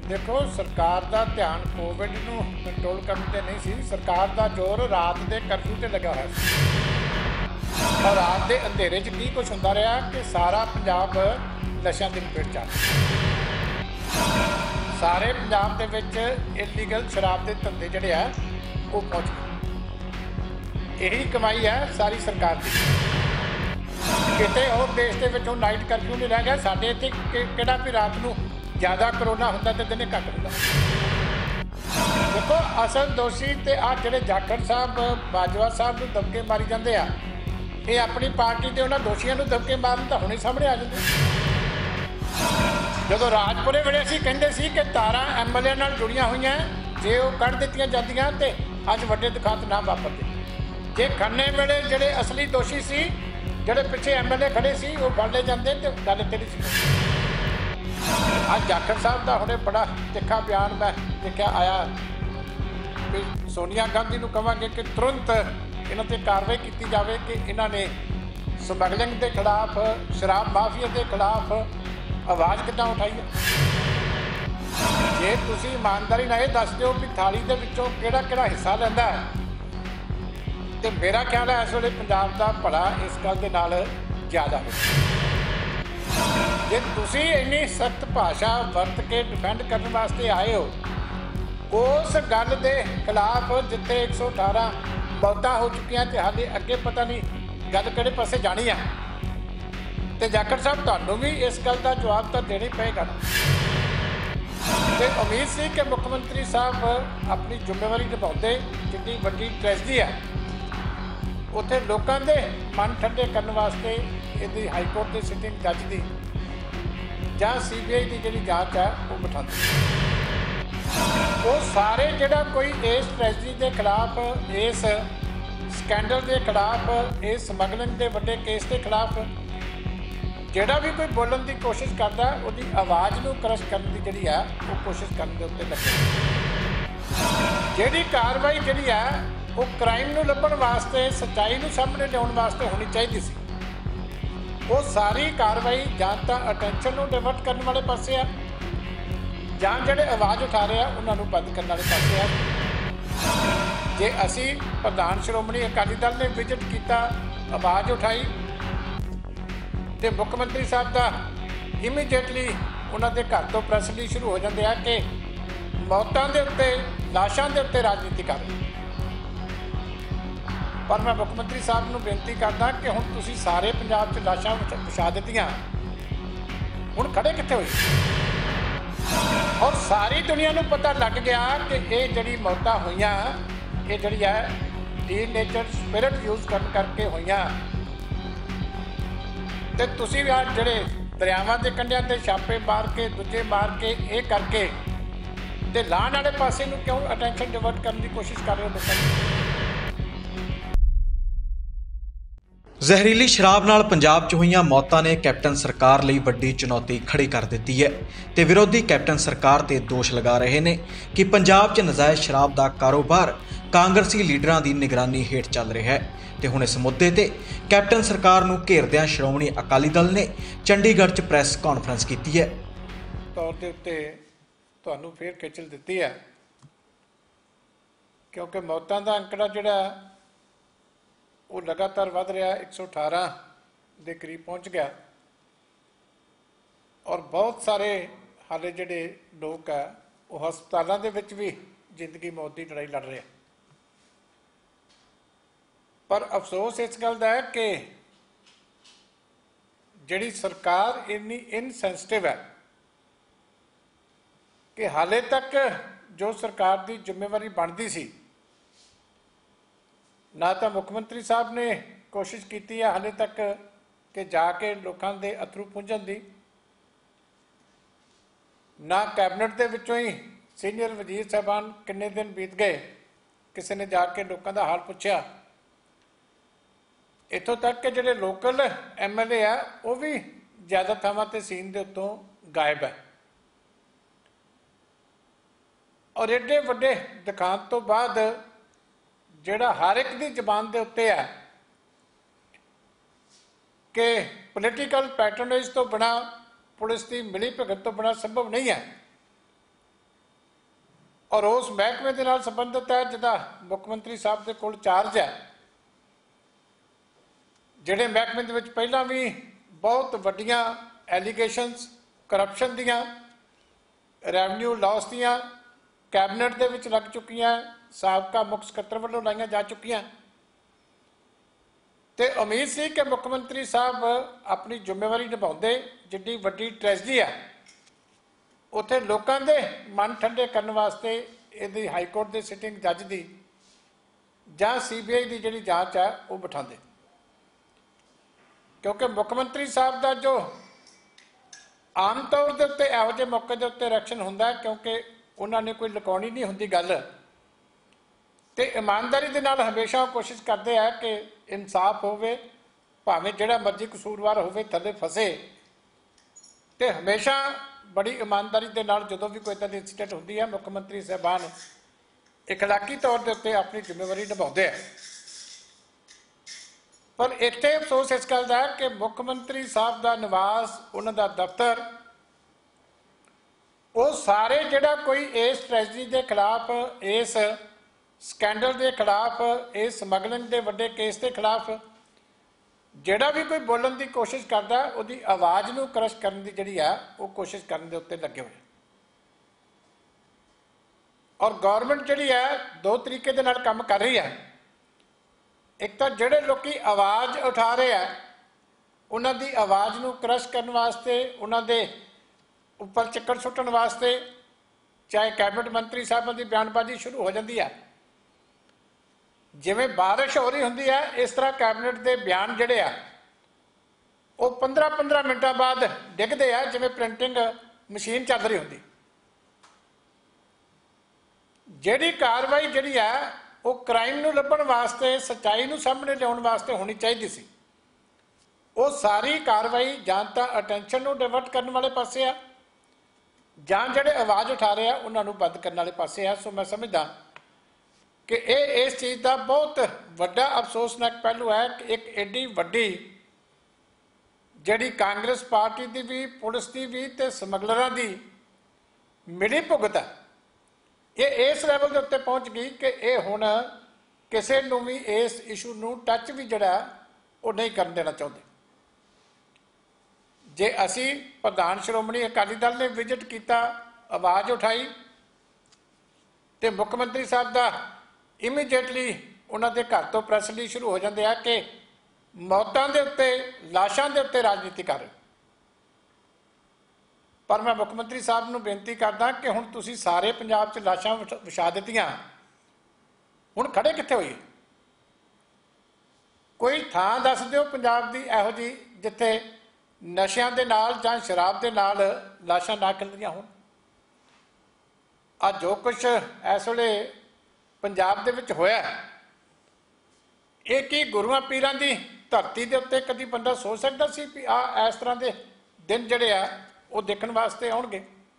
देखो सरकार का ध्यान कोविड नूं कंट्रोल करने ते नहीं सी, सरकार का जोर रात के कर्फ्यू ते लगा हुआ सी। और रात के अंधेरे च की कुछ होंदा रहा कि सारा पंजाब नशा की लपेट च आ गया। सारे पंजाब दे विच इलीगल शराब के धंधे जिहड़े आ वो पहुँच गए। यही कमाई है सारी सरकार की। किते होर देश के विचों नाइट कर्फ्यू नहीं रह गया। साडे इत्थे किहड़ा भी रात नूं ज़्यादा करोना होंदा ते दिने घट होंदा। देखो असल दोषी ते आ जिहड़े जाखड़ साहब बाजवा साहब नूं दबके मारी जांदे आ, ये अपनी पार्टी के उन्होंने दोषियों को दबके मारन तो हुणे सामने आ जाते। जो राजपुरे वेले असीं कहिंदे सी कि तारा MLA नाल जुड़ियां हुई जे वो कढ़ दित्तियां जांदियां ते अज वड्डे दुखांत ना वापरदे। जे खन्ने वेले जिहड़े असली दोषी सी, जिहड़े पिछे MLA खड़े सी, वो फड़ ले जांदे ते गल तेरी सी। अज जाखड़ साहब का हुणे बड़ा तिखा बयान मैं देखा आया कि सोनिया गांधी नूं कहांगे कि तुरंत इन्हां ते कार्रवाई की जाए कि इन्हां ने समगलिंग के खिलाफ, शराब माफिया के खिलाफ आवाज़ किद्दां उठाई है। जे तुसीं ईमानदारी नाल दस दिओ कि थाली दे विचों किहड़ा किहड़ा हिस्सा लैंदा है, तो मेरा ख्याल है इस वेले पंजाब का भला इस गल दे नाल ज़्यादा हो। जे तुसीं इन्नी सख्त भाषा वरत के डिफेंड करने वास्ते आए हो उस गल के खिलाफ जिथे 118 मौतां हो चुकियां तो हाले अगे पता नहीं गल किहड़े पासे जानी है। तो जाखड़ साहब तुहानूं भी इस गल का जवाब तो देना ही पेगा। तो उम्मीद सी कि मुख्यमंत्री साहब अपनी जिम्मेवारी निभाउंदे। जितनी वड्डी ट्रेजडी है उत्थे लोगों के मन ठंडे करने वास्ते इहदी हाईकोर्ट के सिटिंग जज की ਜਾਂ CBI की जी जांच है वो बिठाते। वो सारे जोड़ा कोई इस ट्रेजडी के खिलाफ, इस स्कैंडल के खिलाफ, इस समगलिंग के वड्डे केस के खिलाफ जोड़ा भी कोई बोलने की कोशिश करता उसकी आवाज़ को क्रश करने की जी है वो कोशिश करने के उत्ते लगे। जी कार्रवाई जी है वो क्राइम को लभण वास्ते, सच्चाई को सामने लियाउण वास्ते होनी चाहिए सी। वो सारी कार्रवाई जां तां अटेंशन को डिवर्ट करने वाले पासे आ, जां जिहड़े आवाज़ उठा रहे हैं उन्होंने बंद करने वाले पासे आ। जे असी प्रधान श्रोमणी अकाली दल ने विजिट किया, आवाज़ उठाई, तो मुख्यमंत्री साहब का इमीडिएटली उन्होंने घर तो प्रेस रिलीज शुरू हो जाते हैं कि मौतों के उत्ते, लाशों के उत्ते राजनीति कर रहे। पर मैं मुख्यमंत्री साहब को बेनती करदा कि हुण तुसीं सारे पंजाब च लाशां विछा दित्तियां, हुण खड़े कित्थे होए। और सारी दुनिया को पता लग गया कि ये जिहड़ी मौतां होईयां ये जिहड़ी है डीनेचर स्पिरिट यूज करके होईयां। ते तुसीं भी आज जिहड़े दरियावां दे कंढियां ते छापे मार के, दूजे मार के, ये करके ते लाण वाले पासे नूं क्यों अटेंशन डिवर्ट करने की कोशिश कर रहे हो लोगों की। ਜ਼ਹਿਰੀਲੀ ਸ਼ਰਾਬ ਨਾਲ ਪੰਜਾਬ 'ਚ ਹੋਈਆਂ ਮੌਤਾਂ ਨੇ ਕੈਪਟਨ ਸਰਕਾਰ ਲਈ ਵੱਡੀ ਚੁਣੌਤੀ ਖੜੀ ਕਰ ਦਿੱਤੀ ਹੈ ਤੇ ਵਿਰੋਧੀ ਕੈਪਟਨ ਸਰਕਾਰ ਤੇ ਦੋਸ਼ ਲਗਾ ਰਹੇ ਨੇ ਕਿ ਪੰਜਾਬ 'ਚ ਨਜਾਇਜ਼ ਸ਼ਰਾਬ ਦਾ ਕਾਰੋਬਾਰ ਕਾਂਗਰਸੀ ਲੀਡਰਾਂ ਦੀ ਨਿਗਰਾਨੀ ਹੇਠ ਚੱਲ ਰਿਹਾ ਹੈ। ਤੇ ਹੁਣ ਇਸ ਮੁੱਦੇ ਤੇ ਕੈਪਟਨ ਸਰਕਾਰ ਨੂੰ ਘੇਰਦਿਆਂ ਸ਼੍ਰੋਮਣੀ ਅਕਾਲੀ ਦਲ ਨੇ ਚੰਡੀਗੜ੍ਹ 'ਚ ਪ੍ਰੈਸ ਕਾਨਫਰੰਸ ਕੀਤੀ ਹੈ। ਤੌਰ ਦੇ ਉੱਤੇ ਤੁਹਾਨੂੰ ਫੇਰ ਖੇਚਲ ਦਿੱਤੀ ਹੈ ਕਿਉਂਕਿ ਮੌਤਾਂ ਦਾ ਅੰਕੜਾ ਜਿਹੜਾ वो लगातार वध रहा, 118 के करीब पहुँच गया। और बहुत सारे हाले जिहड़े लोग है वो हस्पतालों के विच भी जिंदगी मौत की लड़ाई लड़ रहे हैं। पर अफसोस इस गल का है कि जिहड़ी सरकार इन्नी इनसेंसिटिव है कि हाले तक जो सरकार की जिम्मेवारी बनती सी ना तो मुख्यमंत्री साहब ने कोशिश की है हाले तक कि जाके लोगों के अथरू पुंजन की, ना कैबिनेट के विचों ही सीनियर वजीर साहबान किन्ने दिन बीत गए किसी ने जाके लोगों का हाल पूछा। इतों तक कि जिहड़े लोकल MLA है वो भी ज़्यादा थावां ते सीन के उत्तों गायब है। और एडे वड्डे दुखांत तो बाद जिहड़ा हर एक की जबान के उत्ते है कि पोलिटिकल पैटर्नेज तो बिना, पुलिस की मिली भगत तो बिना संभव नहीं है और उस महकमे के नाल संबंधित है जिहदा मुख मंत्री साहब के कोल चार्ज है, जिहड़े महकमे दे विच पहलां भी बहुत वड्डियां एलीगेशनस करप्शन दियां, रैवन्यू लॉस दियां कैबिनेट दे विच लग चुकियां, साबका मुख सकत्तर वल्लों लाइयां जा चुकियां। ते उम्मीद सी कि मुख मंत्री साहब अपनी जिम्मेवारी निभाउंदे, जिड्डी वड्डी ट्रैजेडी है उत्थे लोकां दे मन ठंडे करन वास्ते इहदी हाई कोर्ट के सिटिंग जज की जां CBI की जिहड़ी जांच है वो बिठाते, क्योंकि मुख मंत्री साहब का जो आम तौर के उत्ते इहो जिहे मौके के उत्ते रिएक्शन हुंदा है, क्योंकि उन्होंने कोई लुकाउणी नहीं हुंदी गल, ते ईमानदारी दे नाल हमेशा वो कोशिश करते हैं कि इंसाफ होवे, भावें जिहड़ा मर्जी कसूरवार होवे थले फसे, ते हमेशा बड़ी ईमानदारी दे नाल जदों भी कोई इदां दी इंसीडेंट हुंदी है मुख मंत्री साहबान इखलाकी तौर के उत्ते अपनी जिम्मेवारी निभाउंदे हैं। पर इत्थे अफसोस इस गल दा है कि मुख मंत्री साहब का निवास, उन्हां दा दफ्तर, वो सारे जिहड़ा कोई इस ट्रैजेडी के खिलाफ, इस स्कैंडल के खिलाफ, इस समगलिंग के वड्डे केस के खिलाफ जिहड़ा भी कोई बोलण की कोशिश करता उहदी आवाज़ नूं क्रश करन दी जिहड़ी है वो कोशिश करन दे उत्ते लगे हुए। और गौरमेंट जिहड़ी है दो तरीके दे नाल काम कर रही है। एक तो जिहड़े लोकी आवाज़ उठा रहे हैं उन्हां दी आवाज़ नूं क्रश करन वास्ते, उन्हां दे उपर चिक्कड़ सुट्टण वास्ते चाहे कैबिनेट मंत्री साहबां दी बयानबाजी शुरू हो जाती है, जिवें बारिश हो रही होंदी है इस तरह कैबिनेट के बयान जिहड़े आ वो 15-15 मिनटां बाद डिगदे आ, जिवें प्रिंटिंग मशीन चल रही होंदी। जिहड़ी कार्रवाई जिहड़ी है वो क्राइम नूं लभण वास्ते, सच्चाई नूं सामने लियाउण वास्ते होनी चाहिदी सी, वो सारी कार्रवाई जां तां अटैंशन नूं डिवर्ट करन वाले पासे आ, जां जिहड़े आवाज़ उठा रहे हैं उन्हां नूं बंद करन वाले पासे आ। सो मैं समझदा कि इस चीज़ का बहुत वड्डा अफसोसनाक पहलू है कि एक एडी वड्डी जिहड़ी कांग्रेस पार्टी की भी, पुलिस की भी ते समगलरां की मिली भुगत है, ये इस लैवल के उत्ते पहुँच गई कि ये हुण किसी नूं भी इस इशू नूं टच भी जिहड़ा वो नहीं करन देना चाहुंदे। जे असी प्रधान श्रोमणी अकाली दल ने विजिट किया, आवाज़ उठाई, तो मुख मंत्री साहब का इमीडिएटली उन्होंने घर तो प्रैस रिलीज शुरू हो जाते हैं कि मौतों के उत्ते, लाशों के उत्ते राजनीति कर रहे। पर मैं मुख मंत्री साहब को बेनती करदा कि हुण तुसीं सारे पंजाब च लाशां विछा दित्तियां, हुण खड़े कित्थे होइए? कोई थां दस दिओ पंजाब की इहो जी जिथे नशिਆਂ ਦੇ नाल जां शराब के नाल लाशां ना खिलदियां होण। अज जो कुछ इस वेले पंजाब दे विच होया, ये कि गुरुआं पीरां दी धरती के उत्ते कदी बंदा सोच सकदा सी भी इस तरह के दिन जिहड़े आ वो देखण वास्ते आउणगे?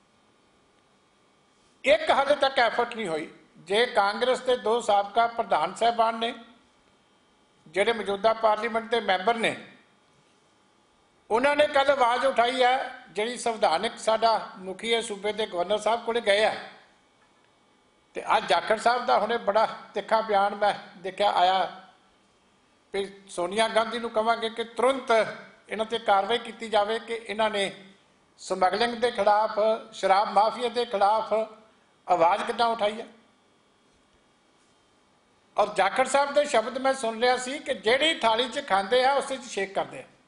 एक हाले तक एफर्ट नहीं हुई। जे कांग्रेस के दो साबका प्रधान साहबान ने जिहड़े मौजूदा पार्लीमेंट के मैंबर ने, उन्होंने कल आवाज़ उठाई है, जिहड़ी संविधानिक साडा मुखी है सूबे के गवर्नर साहब कोले गए हैं, तो अज जाखड़ साहब का हुणे बड़ा तिखा बयान मैं देखा आया भी सोनिया गांधी नूं कहांगे कि तुरंत इन्हां ते कार्रवाई की जाए कि इन्होंने समगलिंग के खिलाफ, शराब माफिया के खिलाफ आवाज़ किद्दां उठाई है। और जाखड़ साहब के शब्द मैं सुन लिया सी कि जिहड़ी थाली च खांदे आ उस शेक करते हैं।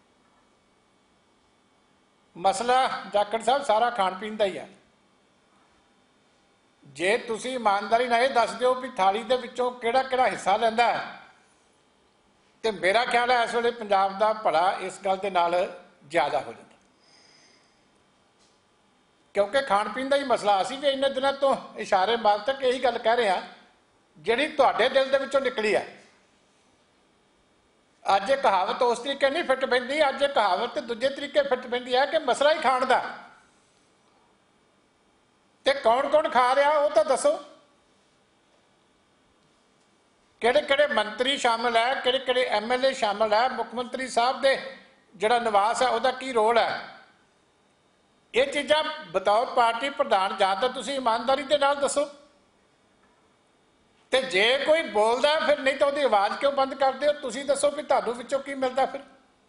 मसला जाखड़ साहब सारा खाण पीण का ही है। जे तुसीं ईमानदारी नाल इह दस दिओ भी थाली दे विचों किहड़ा किहड़ा हिस्सा लैंदा है, तो मेरा ख्याल है इस वेले पंजाब का भला इस गल दे नाल ज़्यादा हो जाता, क्योंकि खाण पीण का ही मसला। असीं भी इन्ने दिनों तो इशारे मार तक यही गल कह रहे हैं जिहड़ी तुहाडे दिल दे विचों निकली है। अज ये कहावत उस तरीके नहीं फिट पैंदी, अज ये कहावत दूजे तरीके फिट पैंदी है कि मसला ही खाण दा, ते कौन कौन खा रहा वो तो दसो। किहड़े किहड़े मंत्री शामिल है, किहड़े किहड़े MLA शामिल है, मुख्यमंत्री साहब दे जिहड़ा निवास है उसका की रोल है, ये चीज़ां बतौर पार्टी प्रधान जां तां तुसीं ईमानदारी दे नाल दसो। ਤੇ ਜੇ ਕੋਈ ਬੋਲਦਾ ਫਿਰ ਨਹੀਂ ਤਾਂ ਉਹਦੀ ਆਵਾਜ਼ ਕਿਉਂ ਬੰਦ ਕਰਦੇ ਹੋ? ਤੁਸੀਂ ਦੱਸੋ ਵੀ ਤੁਹਾਨੂੰ ਵਿੱਚੋਂ ਕੀ ਮਿਲਦਾ ਫਿਰ?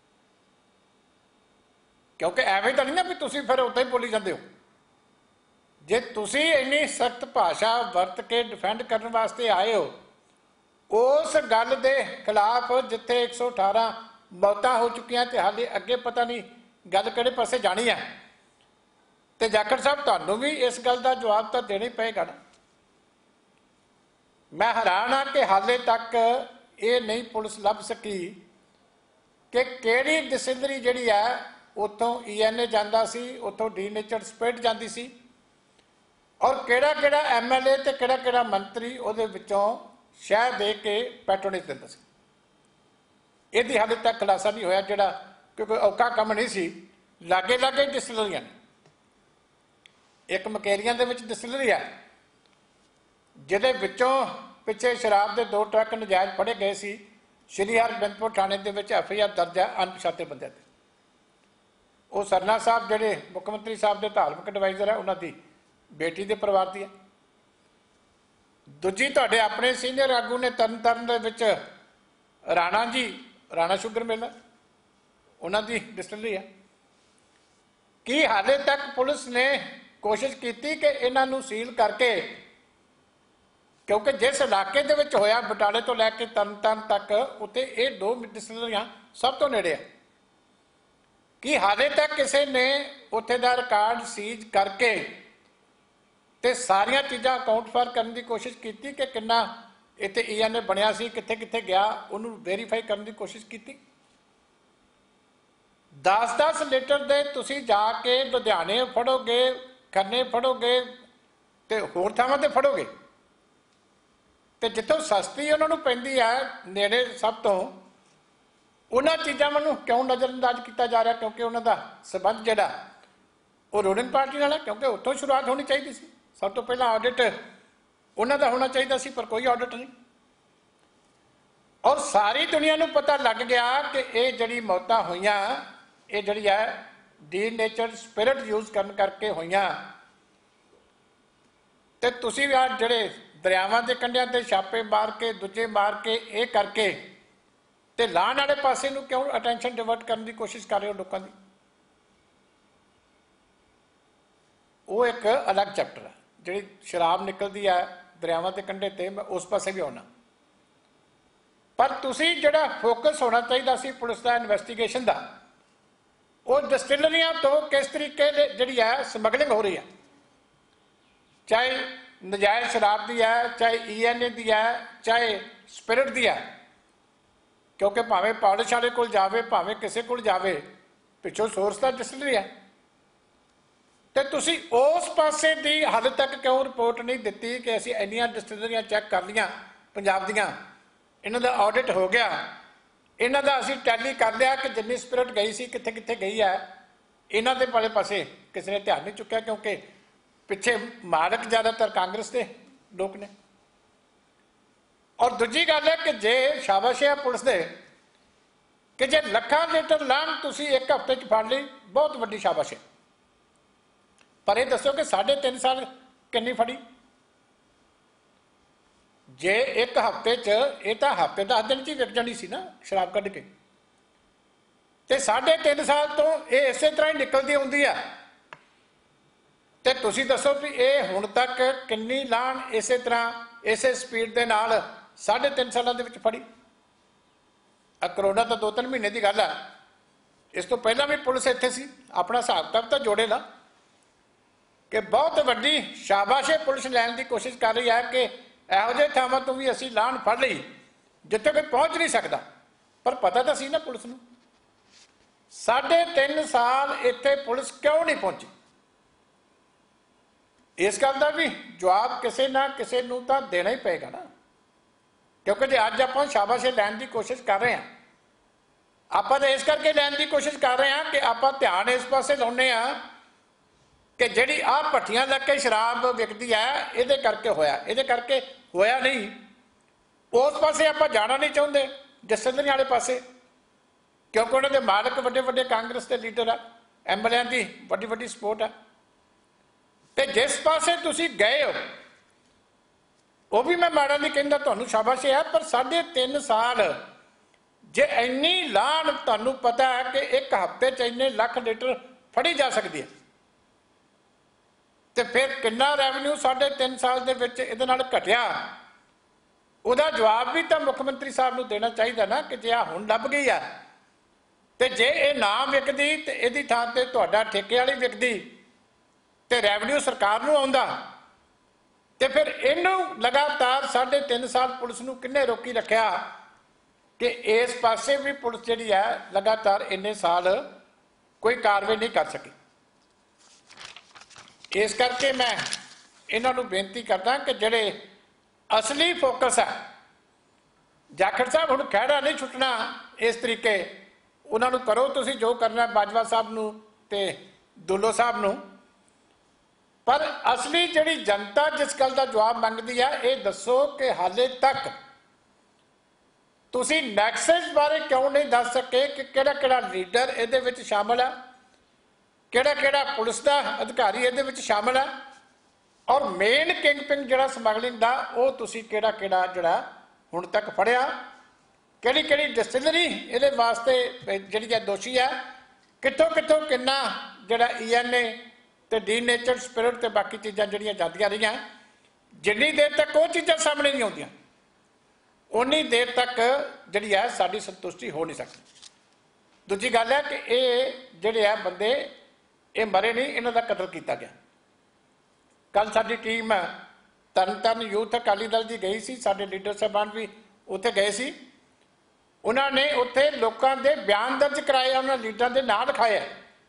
ਕਿਉਂਕਿ ਐਵੇਂ ਤਾਂ ਨਹੀਂ ਨਾ ਵੀ ਤੁਸੀਂ ਫਿਰ ਉੱਦਾਂ ਹੀ ਬੋਲੀ ਜਾਂਦੇ ਹੋ। ਜੇ ਤੁਸੀਂ ਇੰਨੀ ਸਖਤ ਭਾਸ਼ਾ ਵਰਤ ਕੇ ਡਿਫੈਂਡ ਕਰਨ ਵਾਸਤੇ ਆਏ ਹੋ ਉਸ ਗੱਲ ਦੇ ਖਿਲਾਫ ਜਿੱਥੇ 118 ਮੌਤਾਂ ਹੋ ਚੁੱਕੀਆਂ ਤੇ ਹਾਲੇ ਅੱਗੇ ਪਤਾ ਨਹੀਂ ਗੱਲ ਕਿਹੜੇ ਪਾਸੇ ਜਾਣੀ ਹੈ, ਤੇ ਜਾਖੜ ਸਾਹਿਬ ਤੁਹਾਨੂੰ ਵੀ ਇਸ ਗੱਲ ਦਾ ਜਵਾਬ ਤਾਂ ਦੇਣਾ ਹੀ ਪਏਗਾ ਨਾ। ਮੈਂ ਹੈਰਾਨ ਹਾਂ ਕਿ ਹਾਲੇ ਤੱਕ ਇਹ ਨਹੀਂ ਪੁਲਿਸ ਲੱਭ ਸਕੀ ਕਿ ਕਿਹੜੀ ਡਿਸਟਿਲਰੀ ਜਿਹੜੀ ਹੈ ਉੱਥੋਂ ENA ਜਾਂਦਾ ਸੀ, ਉੱਥੋਂ ਡੀਨੇਚਰਡ ਸਪਿਰਿਟ ਜਾਂਦੀ ਸੀ, ਔਰ ਕਿਹੜਾ ਕਿਹੜਾ MLA ਤੇ ਕਿਹੜਾ ਕਿਹੜਾ ਮੰਤਰੀ ਉਹਦੇ ਵਿੱਚੋਂ ਸ਼ਹਿ ਦੇ ਕੇ ਪੈਟਰੋਨੇਜ ਦਿੰਦਾ ਸੀ। ਇਹਦੀ ਹਾਲੇ ਤੱਕ ਖੁਲਾਸਾ ਨਹੀਂ ਹੋਇਆ, ਜਿਹੜਾ ਕਿਉਂਕਿ ਔਖਾ ਕੰਮ ਨਹੀਂ ਸੀ। ਲਾਗੇ ਲਾਗੇ ਡਿਸਟਿਲਰੀਆਂ ਨੇ, ਇੱਕ ਮਕੇਰੀਆਂ ਦੇ ਵਿੱਚ ਡਿਸਟਿਲਰੀ ਹੈ ਜਿਹਦੇ ਵਿੱਚੋਂ ਪਿੱਛੇ ਸ਼ਰਾਬ ਦੇ 2 ਟਰੱਕ ਨਜਾਇਜ਼ ਫੜੇ ਗਏ ਸੀ। ਸ਼੍ਰੀ ਹਰਗੋਬਿੰਦਪੁਰ ਥਾਣੇ ਦੇ ਵਿੱਚ FIR ਦਰਜ ਹੈ ਅਣਪਛਾਤੇ ਬੰਦਿਆਂ ਤੇ। ਉਹ ਸਰਨਾ ਸਾਹਿਬ ਜਿਹੜੇ ਮੁੱਖ ਮੰਤਰੀ ਸਾਹਿਬ ਦੇ ਧਾਰਮਿਕ ਐਡਵਾਈਜ਼ਰ ਹੈ, ਉਹਨਾਂ ਦੀ ਬੇਟੀ ਦੇ ਪਰਿਵਾਰ ਦੀ ਹੈ। ਦੂਜੀ ਤੁਹਾਡੇ ਆਪਣੇ ਸੀਨੀਅਰ ਆਗੂ ਨੇ ਤਰਨਤਾਰਨ ਦੇ ਵਿੱਚ ਰਾਣਾ ਜੀ, ਰਾਣਾ ਸ਼ੂਗਰ ਮਿਲ, ਉਹਨਾਂ ਦੀ ਡਿਸਟਿਲਰੀ ਹੈ। ਕੀ ਹਾਲੇ ਤੱਕ ਪੁਲਿਸ ਨੇ ਕੋਸ਼ਿਸ਼ ਕੀਤੀ ਕਿ ਇਹਨਾਂ ਨੂੰ ਸੀਲ ਕਰਕੇ, ਕਿਉਂਕਿ ਜਿਸ ਇਲਾਕੇ ਦੇ ਵਿੱਚ ਹੋਇਆ ਬਟਾਲੇ ਤੋਂ ਲੈ ਕੇ ਤਰਨਤਾਰਨ ਤੱਕ ਉੱਤੇ ਇਹ 2 ਡਿਸਟਿਲਰੀਆਂ ਸਭ ਤੋਂ ਨੇੜੇ ਆ, ਕੀ ਹਾਲੇ ਤੱਕ ਕਿਸੇ ਨੇ ਉੱਥੇ ਦਾ ਰਿਕਾਰਡ ਸੀਜ਼ ਕਰਕੇ ਤੇ ਸਾਰੀਆਂ ਚੀਜ਼ਾਂ ਅਕਾਊਂਟ ਫਾਰ ਕਰਨ ਦੀ ਕੋਸ਼ਿਸ਼ ਕੀਤੀ ਕਿ ਕਿੰਨਾ ਇੱਥੇ ENA ਬਣਿਆ ਸੀ, ਕਿੱਥੇ ਕਿੱਥੇ ਗਿਆ, ਉਹਨੂੰ ਵੈਰੀਫਾਈ ਕਰਨ ਦੀ ਕੋਸ਼ਿਸ਼ ਕੀਤੀ? 10-10 ਲੀਟਰ ਦੇ ਤੁਸੀਂ ਜਾ ਕੇ ਲੁਧਿਆਣੇ ਫੜੋਗੇ, ਖੰਨੇ ਫੜੋਗੇ ਤੇ ਹੋਰ ਥਾਵਾਂ ਤੇ ਫੜੋਗੇ, ਤੇ ਜਿੱਥੋਂ ਸਸਤੀ ਉਹਨਾਂ ਨੂੰ ਪੈਂਦੀ ਹੈ ਨੇੜੇ ਸਭ ਤੋਂ, ਉਹਨਾਂ ਚੀਜ਼ਾਂ ਨੂੰ ਕਿਉਂ ਨਜ਼ਰਅੰਦਾਜ਼ ਕੀਤਾ ਜਾ ਰਿਹਾ? ਕਿਉਂਕਿ ਉਹਨਾਂ ਦਾ ਸਬੰਧ ਜਿਹੜਾ ਉਹ ਰੂਲਿੰਗ ਪਾਰਟੀ ਨਾਲ ਹੈ, ਕਿਉਂਕਿ ਉੱਥੋਂ ਸ਼ੁਰੂਆਤ ਹੋਣੀ ਚਾਹੀਦੀ ਸੀ। ਸਭ ਤੋਂ ਪਹਿਲਾਂ ਆਡਿਟ ਉਹਨਾਂ ਦਾ ਹੋਣਾ ਚਾਹੀਦਾ ਸੀ, ਪਰ ਕੋਈ ਆਡਿਟ ਨਹੀਂ। ਔਰ ਸਾਰੀ ਦੁਨੀਆ ਨੂੰ ਪਤਾ ਲੱਗ ਗਿਆ ਕਿ ਇਹ ਜਿਹੜੀ ਮੌਤਾਂ ਹੋਈਆਂ ਇਹ ਜਿਹੜੀ ਹੈ ਡੀਨੇਚਰਡ ਸਪਿਰਿਟ ਯੂਜ਼ ਕਰਨ ਕਰਕੇ ਹੋਈਆਂ। ਤੇ ਤੁਸੀਂ ਵੀ ਆ ਜਿਹੜੇ ਦਰਿਆਵਾਂ ਦੇ ਕੰਢਿਆਂ ਤੇ ਛਾਪੇ ਮਾਰ ਕੇ, ਦੂਜੇ ਮਾਰ ਕੇ, ਇਹ ਕਰਕੇ ਤੇ ਲਾਹਣ ਵਾਲੇ ਪਾਸੇ ਨੂੰ ਕਿਉਂ ਅਟੈਂਸ਼ਨ ਡਿਵਰਟ ਕਰਨ ਦੀ ਕੋਸ਼ਿਸ਼ ਕਰ ਰਹੇ ਹੋ ਲੋਕਾਂ ਦੀ? ਉਹ ਇੱਕ ਅਲੱਗ ਚੈਪਟਰ ਹੈ। ਜਿਹੜੀ ਸ਼ਰਾਬ ਨਿਕਲਦੀ ਹੈ ਦਰਿਆਵਾਂ ਦੇ ਕੰਢੇ ਤੇ, ਮੈਂ ਉਸ ਪਾਸੇ ਵੀ ਆਉਣਾ। ਪਰ ਤੁਸੀਂ ਜਿਹੜਾ ਫੋਕਸ ਹੋਣਾ ਚਾਹੀਦਾ ਸੀ ਪੁਲਿਸ ਦਾ ਇਨਵੈਸਟੀਗੇਸ਼ਨ ਦਾ, ਉਹ ਡਿਸਟਿਲਰੀਆਂ ਤੋਂ ਕਿਸ ਤਰੀਕੇ ਦੀ ਜਿਹੜੀ ਹੈ ਸਮਗਲਿੰਗ ਹੋ ਰਹੀ ਹੈ, ਚਾਹੇ ਨਜਾਇਜ਼ ਸ਼ਰਾਬ ਦੀ ਹੈ, ਚਾਹੇ ENA ਦੀ ਹੈ, ਚਾਹੇ ਸਪਿਰਿਟ ਦੀ ਹੈ। ਕਿਉਂਕਿ ਭਾਵੇਂ ਪਾਲਿਸ਼ ਵਾਲੇ ਕੋਲ ਜਾਵੇ, ਭਾਵੇਂ ਕਿਸੇ ਕੋਲ ਜਾਵੇ, ਪਿੱਛੋਂ ਸੋਰਸ ਦਾ ਡਿਸਟਿਲਰੀ ਹੈ। ਤੇ ਤੁਸੀਂ ਉਸ ਪਾਸੇ ਦੀ ਹਾਲੇ ਤੱਕ ਕਿਉਂ ਰਿਪੋਰਟ ਨਹੀਂ ਦਿੱਤੀ ਕਿ ਅਸੀਂ ਇੰਨੀਆਂ ਡਿਸਟਿਲਰੀਆਂ ਚੈੱਕ ਕਰ ਲਈਆਂ ਪੰਜਾਬ ਦੀਆਂ, ਇਹਨਾਂ ਦਾ ਆਡਿਟ ਹੋ ਗਿਆ, ਇਹਨਾਂ ਦਾ ਅਸੀਂ ਟੈਲੀ ਕਰ ਲਿਆ ਕਿ ਜਿੰਨੀ ਸਪਿਰਿਟ ਗਈ ਸੀ ਕਿੱਥੇ ਕਿੱਥੇ ਗਈ ਹੈ? ਇਹਨਾਂ ਦੇ ਵਾਲੇ ਪਾਸੇ ਕਿਸੇ ਨੇ ਧਿਆਨ ਨਹੀਂ ਚੁੱਕਿਆ, ਕਿਉਂਕਿ ਪਿੱਛੇ ਮਾਲਕ ਜ਼ਿਆਦਾਤਰ ਕਾਂਗਰਸ ਦੇ ਲੋਕ ਨੇ। ਔਰ ਦੂਜੀ ਗੱਲ ਹੈ ਕਿ ਜੇ ਸ਼ਾਬਾਸ਼ ਹੈ ਪੁਲਿਸ ਦੇ ਕਿ ਜੇ ਲੱਖਾਂ ਲੀਟਰ ਲਾਹਣ ਤੁਸੀਂ ਇੱਕ ਹਫ਼ਤੇ 'ਚ ਫੜ ਲਈ, ਬਹੁਤ ਵੱਡੀ ਸ਼ਾਬਾਸ਼ ਹੈ। ਪਰ ਇਹ ਦੱਸੋ ਕਿ 3.5 ਸਾਲ ਕਿੰਨੀ ਫੜੀ? ਜੇ ਇੱਕ ਹਫ਼ਤੇ 'ਚ, ਇਹ ਤਾਂ ਹਫ਼ਤੇ 10 ਦਿਨ 'ਚ ਹੀ ਵਿਕ ਜਾਣੀ ਸੀ ਨਾ ਸ਼ਰਾਬ ਕੱਢ ਕੇ, ਤੇ 3.5 ਸਾਲ ਤੋਂ ਇਹ ਇਸੇ ਤਰ੍ਹਾਂ ਹੀ ਨਿਕਲਦੀ ਆਉਂਦੀ ਆ। ਤੇ ਤੁਸੀਂ ਦੱਸੋ ਵੀ ਇਹ ਹੁਣ ਤੱਕ ਕਿੰਨੀ ਲਾਹਣ ਇਸੇ ਤਰ੍ਹਾਂ ਇਸੇ ਸਪੀਡ ਦੇ ਨਾਲ 3.5 ਸਾਲਾਂ ਦੇ ਵਿੱਚ ਫੜੀ? ਕਰੋਨਾ ਤਾਂ 2-3 ਮਹੀਨੇ ਦੀ ਗੱਲ ਹੈ, ਇਸ ਤੋਂ ਪਹਿਲਾਂ ਵੀ ਪੁਲਿਸ ਇੱਥੇ ਸੀ। ਆਪਣਾ ਹਿਸਾਬ ਕਿਤਾਬ ਤਾਂ ਜੋੜੇ ਨਾ ਕਿ ਬਹੁਤ ਵੱਡੀ ਸ਼ਾਬਾਸ਼ ਪੁਲਿਸ ਲੈਣ ਦੀ ਕੋਸ਼ਿਸ਼ ਕਰ ਰਹੀ ਹੈ ਕਿ ਇਹੋ ਜਿਹੇ ਥਾਵਾਂ ਤੋਂ ਵੀ ਅਸੀਂ ਲਾਹਣ ਫੜ ਲਈ ਜਿੱਥੇ ਕੋਈ ਪਹੁੰਚ ਨਹੀਂ ਸਕਦਾ। ਪਰ ਪਤਾ ਤਾਂ ਸੀ ਨਾ ਪੁਲਿਸ ਨੂੰ। 3.5 ਸਾਲ ਇੱਥੇ ਪੁਲਿਸ ਕਿਉਂ ਨਹੀਂ ਪਹੁੰਚੀ? ਇਸ ਗੱਲ ਦਾ ਵੀ ਜਵਾਬ ਕਿਸੇ ਨਾ ਕਿਸੇ ਨੂੰ ਤਾਂ ਦੇਣਾ ਹੀ ਪਏਗਾ ਨਾ, ਕਿਉਂਕਿ ਜੇ ਅੱਜ ਆਪਾਂ ਸ਼ਾਬਾਸ਼ ਲੈਣ ਦੀ ਕੋਸ਼ਿਸ਼ ਕਰ ਰਹੇ ਹਾਂ, ਆਪਾਂ ਤਾਂ ਇਸ ਕਰਕੇ ਲੈਣ ਦੀ ਕੋਸ਼ਿਸ਼ ਕਰ ਰਹੇ ਹਾਂ ਕਿ ਆਪਾਂ ਧਿਆਨ ਇਸ ਪਾਸੇ ਲਾਉਂਦੇ ਹਾਂ ਕਿ ਜਿਹੜੀ ਆਹ ਭੱਠੀਆਂ ਲੱਗ ਕੇ ਸ਼ਰਾਬ ਵਿਕਦੀ ਹੈ ਇਹਦੇ ਕਰਕੇ ਹੋਇਆ, ਇਹਦੇ ਕਰਕੇ ਹੋਇਆ ਨਹੀਂ। ਉਸ ਪਾਸੇ ਆਪਾਂ ਜਾਣਾ ਨਹੀਂ ਚਾਹੁੰਦੇ, ਡਿਸਟਿਲਰੀ ਵਾਲੇ ਪਾਸੇ, ਕਿਉਂਕਿ ਉਹਨਾਂ ਦੇ ਮਾਲਕ ਵੱਡੇ ਵੱਡੇ ਕਾਂਗਰਸ ਦੇ ਲੀਡਰ ਆ, MLA ਦੀ ਵੱਡੀ ਵੱਡੀ ਸਪੋਰਟ ਆ। ਤੇ ਜਿਸ ਪਾਸੇ ਤੁਸੀਂ ਗਏ ਹੋ वो भी मैं माड़ा नहीं कहता, तुहानू शाबाश है, पर 3.5 साल जे इन्नी लान तुहानू पता है कि एक हफ्ते च इन्ने लाख लीटर फड़ी जा सकती है, तो फिर कितना रेवन्यू 3.5 साल के विच इहदे नाल घटिया, ਉਹਦਾ जवाब भी तो मुख्यमंत्री साहब को देना चाहिए ना कि जे हुण लभ गई है, तो जे ये ना विकदी तो यदी थां ते तुहाडा ठेके वाली विकदी तो रेवन्यू सरकार नूं आउंदा, तो फिर इनू लगातार 3.5 साल पुलिस नूं किन्ने रोकी रखिया कि इस पासे भी पुलिस जिहड़ी है लगातार इन्ने साल कोई कार्रवाई नहीं कर सकी। इस करके मैं इन्हां नूं बेनती करदा कि जिहड़े असली फोकस है, जाखड़ साहब हुण खैड़ा नहीं छुटना इस तरीके, उन्होंने करो तुसीं जो करना बाजवा साहब नूं ते दुल्लो साहब नूं, पर असली जिहड़ी जनता जिस गल का जवाब मंगदी है ये दसो कि हाले तक तुसीं नैक्सस बारे क्यों नहीं दस सके कि किहड़ा किहड़ा लीडर इहदे विच शामिल है, किहड़ा किहड़ा पुलिस का अधिकारी इहदे विच शामिल है, और मेन किंग पिंग जिहड़ा समगलिंग दा वो तुसीं किहड़ा किहड़ा जिहड़ा हुण तक फड़िया, किहड़ी किहड़ी डिस्टिलरी इहदे वास्ते जिहड़ी है दोषी है, कित्थों कित्थों किन्ना जिहड़ा ENA ते डीनेचर्ड स्पिरिट ते बाकी चीज़ां जिहड़ियां जांदियां रहियां, जिन्नी देर तक वो चीज़ां सामने नहीं आउंदियां उन्नी देर तक जिहड़ी है साडी संतुष्टि हो नहीं सकती। दूजी गल है कि ये जिहड़े है बंदे ये मरे नहीं, इन्हां दा कतल किया गया। कल साडी टीम तरन यूथ अकाली दल की गई सी, साडे लीडर साहबान भी उत्थे गए सी, उन्होंने उत्थे लोगों के बयान दर्ज कराए, उन्होंने लीडर के नाम लिखाए,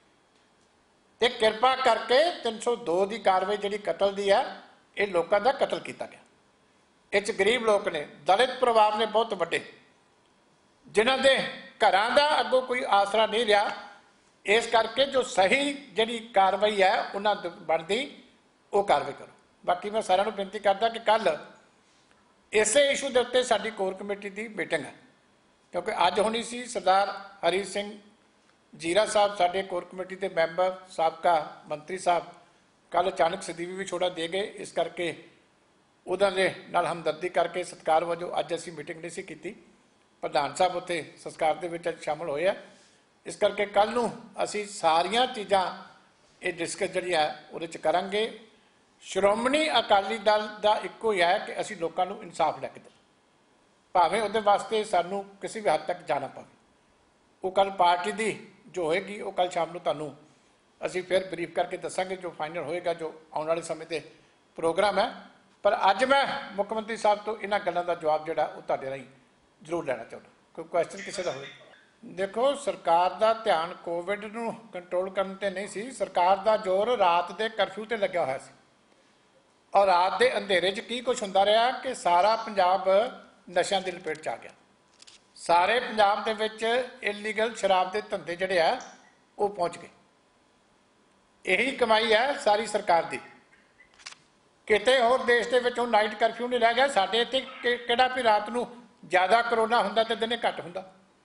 तो कृपा करके 302 की कार्रवाई जी कतल की है, ये लोगों का कतल किया गया। इस गरीब लोग ने, दलित परिवार ने बहुत वड्डे, जिन्हों के घरों का अगों कोई आसरा नहीं रहा, इस करके जो सही जी कार्रवाई है उन्होंने बनती वो कार्रवाई करो। बाकी मैं सारिਆਂ ਨੂੰ बेनती करता कि कल इसे इशू के उत्ते साडी कोर कमेटी की मीटिंग है, क्योंकि अज होनी सी सरदार हरी सिंह जीरा साहब साडे कोर कमेटी के मैंबर साबका मंत्री साहब कल अचानक सदीवी भी छोड़ा दे गए, इस करके उन्होंने नाल हमदर्दी करके सत्कार वजों अज असीं मीटिंग नहीं सी कीती, प्रधान साहब उत्थे संस्कार दे विच शामिल होए आ, इस करके कल नूं असीं सारियां चीज़ां ये डिस्कस जिहड़ी है उहदे च करांगे। श्रोमणी अकाली दल का इक्को ही है कि असीं लोकां नूं इंसाफ लैके दे, भावें उहदे वास्ते सानूं किसी भी हद तक जाना पवे, वो कल पार्टी की जो होएगी वो कल शाम नूं तुहानूं असीं फिर ब्रीफ करके दसांगे जो फाइनल होएगा, जो आने वाले समय के प्रोग्राम है। पर अज मैं मुख्यमंत्री साहब तो इन्हां गल्लां दा जवाब जिहड़ा वो तुहाडे राहीं जरूर लेना चाहुंदा। कोई क्वेश्चन किसी का होए? देखो, सरकार का ध्यान कोविड नूं कंट्रोल करने ते नहीं सी, सरकार का जोर रात के करफ्यू ते लग्या होया सी, और रात के अंधेरे च की कुछ हुंदा रहा कि सारा पंजाब नशिਆਂ की लपेट च आ गया, सारे पंजाब दे विच इलीगल शराब के धंधे जिहड़े आ वो पहुँच गए। यही कमाई है सारी सरकार की, किते होर देश के विचों नाइट करफ्यू नहीं रह गया। साडे इत्थे किहड़ा भी रात नूं ज़्यादा करोना हुंदा ते दिने घट हुंदा,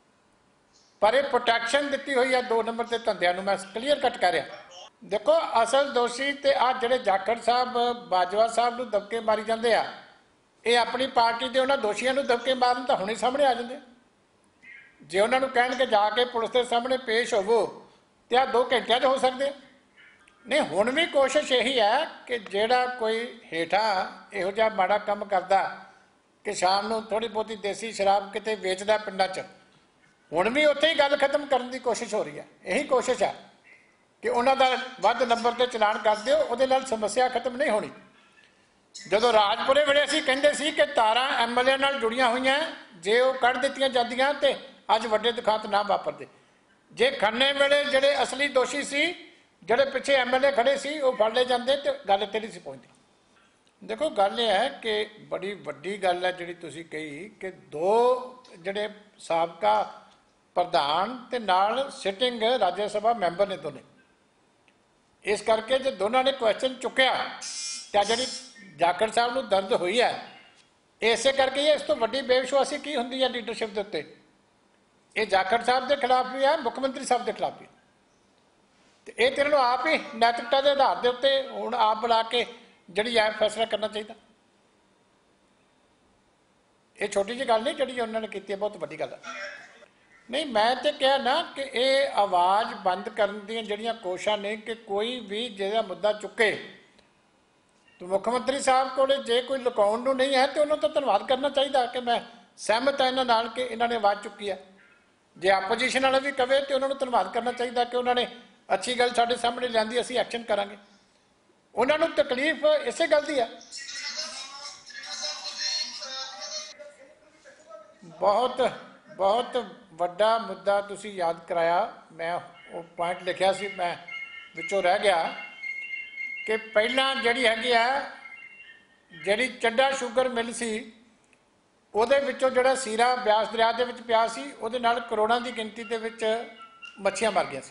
पर यह प्रोटैक्शन दी हुई है 2 नंबर के धंधिਆਂ ਨੂੰ मैं क्लीयर कट कर रहा। देखो, असल दोषी तो आ जिहड़े जाखड़ साहब बाजवा साहब नूं दबके मारी जाते आ, ये अपनी पार्टी के उन्होंने दोषियों नूं दबके मारन तो हुणे सामने आ जाते, जे उन्होंने कहणगे जाके पुलिस के सामने पेश होवो तो आ 2 घंटिਆਂ 'ਚ हो सकते नहीं। हुण भी कोशिश यही है कि जिहड़ा कोई हेठा इहो जिहा माड़ा काम करदा कि शाम नूं थोड़ी बहुती देसी शराब किते वेचदा पिंडां 'च, हुण भी उत्थे ही गल खत्म करने की कोशिश हो रही है। यही कोशिश है कि उन्हों का वध नंबर से चलान कर दिओ, उहदे नाल समस्या खत्म नहीं होनी। जदों राजपुरे वेले असीं कहिंदे सी कि तारां MLA नाल जुड़ियां होईयां, जे वो कढ़ दित्तियां जांदियां ते अज वड्डे दुखांत ना वापरदे। जे खन्ने वेले जिहड़े असली दोषी सी, जिहड़े पिछे MLA खड़े सी, वो फड़ ले जांदे ते गल इत्थे नहीं सी पहुंचदी। देखो, गल यह है कि बड़ी वड्डी गल है जिहड़ी तुसीं कही कि 2 जिहड़े साबका प्रधान ते नाल सिटिंग राज्य सभा मैंबर ने दोने, इस करके जो दोनों ने क्वेश्चन चुकया तो जी जाखड़ साहब को दर्द हुई है, इस करके इस तो वड्डी बेविश्वासी की होंगी है लीडरशिप के उत्ते। ये जाखड़ साहब के खिलाफ भी है, मुख्यमंत्री साहब के खिलाफ भी, तो ये तो आप ही नैतिकता के आधार के उत्ते हुण आप बुला के जिहड़ी है फैसला करना चाहिए। ਇਹ ਛੋਟੀ ਜਿਹੀ ਗੱਲ ਨਹੀਂ ਜਿਹੜੀ ਉਹਨਾਂ ਨੇ ਕੀਤੀ ਹੈ, ਬਹੁਤ ਵੱਡੀ ਗੱਲ ਹੈ। ਨਹੀਂ, ਮੈਂ ਤੇ ਕਿਹਾ ਨਾ ਕਿ ਇਹ ਆਵਾਜ਼ ਬੰਦ ਕਰਨ ਦੀਆਂ ਜਿਹੜੀਆਂ ਕੋਸ਼ਿਸ਼ਾਂ ਨੇ ਕਿ ਕੋਈ ਵੀ ਜਿਹੜਾ ਮੁੱਦਾ ਚੁੱਕੇ ਤਾਂ ਮੁੱਖ ਮੰਤਰੀ ਸਾਹਿਬ ਕੋਲ ਜੇ ਕੋਈ ਲੁਕਾਉਣ ਨੂੰ ਨਹੀਂ ਹੈ ਤੇ ਉਹਨਾਂ ਦਾ ਧੰਨਵਾਦ ਕਰਨਾ ਚਾਹੀਦਾ ਕਿ ਮੈਂ ਸਹਿਮਤ ਹਾਂ ਇਹਨਾਂ ਨਾਲ ਕਿ ਇਹਨਾਂ ਨੇ ਆਵਾਜ਼ ਚੁੱਕੀ ਹੈ। ਜੇ ਆਪੋਜੀਸ਼ਨ ਵਾਲਾ ਵੀ ਕਵੇ ਤੇ ਉਹਨਾਂ ਨੂੰ ਧੰਨਵਾਦ ਕਰਨਾ ਚਾਹੀਦਾ ਕਿ ਉਹਨਾਂ ਨੇ ਅੱਛੀ ਗੱਲ ਸਾਡੇ ਸਾਹਮਣੇ ਲਿਆਂਦੀ, ਅਸੀਂ ਐਕਸ਼ਨ ਕਰਾਂਗੇ। ਉਹਨਾਂ ਨੂੰ ਤਕਲੀਫ ਇਸੇ ਗੱਲ ਦੀ ਹੈ। ਬਹੁਤ ਵੱਡਾ ਮੁੱਦਾ ਤੁਸੀਂ ਯਾਦ ਕਰਾਇਆ। ਮੈਂ ਉਹ ਪੁਆਇੰਟ ਲਿਖਿਆ ਸੀ, ਮੈਂ ਵਿੱਚੋਂ ਰਹਿ ਗਿਆ ਕਿ ਪਹਿਲਾਂ ਜਿਹੜੀ ਹੈਗੀ ਆ ਜਿਹੜੀ ਚੱਡਾ ਸ਼ੂਗਰ ਮਿਲ ਸੀ ਉਹਦੇ ਵਿੱਚੋਂ ਜਿਹੜਾ ਸੀਰਾ ਬਿਆਸ ਦਰਿਆ ਦੇ ਵਿੱਚ ਪਿਆ ਸੀ ਉਹਦੇ ਨਾਲ ਕਰੋੜਾਂ ਦੀ ਗਿਣਤੀ ਦੇ ਵਿੱਚ ਮੱਛੀਆਂ ਮਰ ਗਈਆਂ ਸੀ